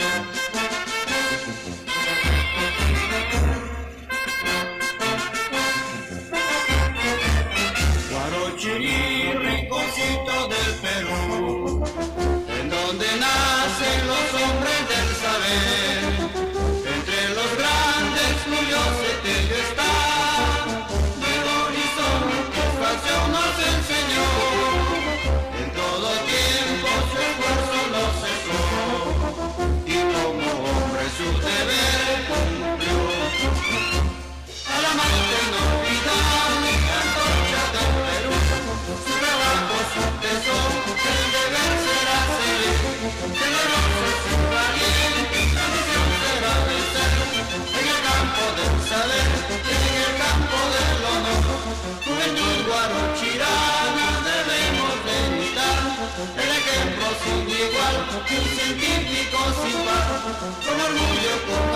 Guarochirí, rinconcito del Perú, en donde nacen los hombres del saber. Entre los grandes Julio Cetello está, del horizonte espacio nos enseñó. En todo tiempo su esfuerzo no cesó, y como hombre su deber cumplió. A la amante inolvidable antorcha del Perú, su trabajo, su tesoro, el deber será seguir. Generoso y valiente, la misión será vencer. En el campo del saber, en el campo del honor, juventud guarochirana debemos de imitar. El ejemplo sin igual, un científico sin par, con orgullo, con